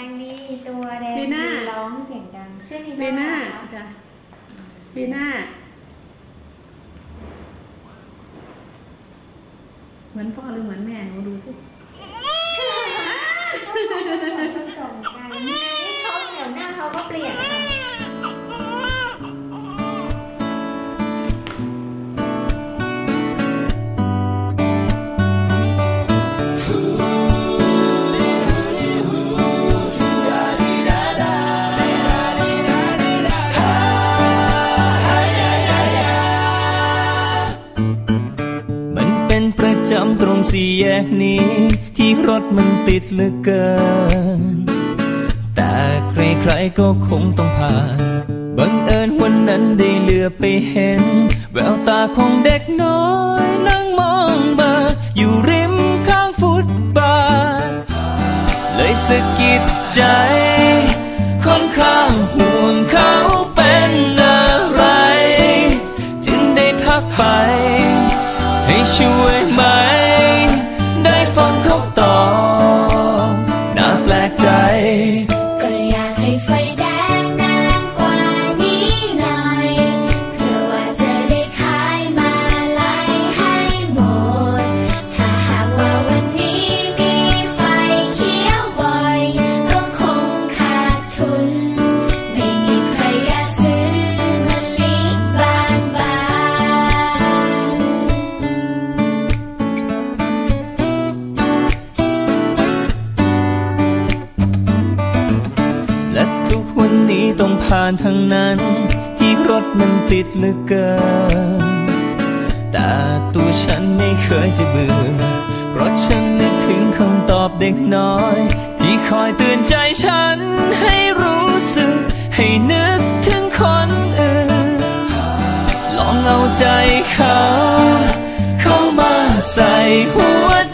งดีตัวแดงดีร้องเสียงดังชื่อลีน่าจ้ะลีน่าเหมือนพ่อหรือเหมือนแม่หนูดูสิส่งกันนี่เขาเดี๋ยวหน้าเขาก็เปลี่ยนค่ะประจำตรงสี่แยกนี้ที่รถมันติดเหลือเกินแต่ใครๆก็คงต้องผ่านบังเอิญวันนั้นได้เหลือไปเห็นแววตาของเด็กน้อยนั่งมองมาอยู่ริมข้างฟุตบาทเลยสะกิดใจค่อนข้างห่วงเขาเป็นอะไรจึงได้ทักไปให้ช่วยไหมได้ฟังเขาตอบน่าแปลกใจก็อยากให้ไฟแดงนานกว่านี้หน่อยเพื่อว่าจะได้ขายมาลัยให้หมดถ้าหากว่าวันนี้มีไฟเขียวบ่อยก็คงขาดทุนไม่มีใครอยากซื้อมะลิบานและทุกวันนี้ต้องผ่านทางนั้นที่รถมันติดเหลือเกินแต่ตัวฉันไม่เคยจะเบื่อเพราะฉันนึกถึงคำตอบเด็กน้อยที่คอยเตือนใจฉันให้รู้สึกให้นึกถึงคนอื่นลองเอาใจเขาเข้ามาใส่หัว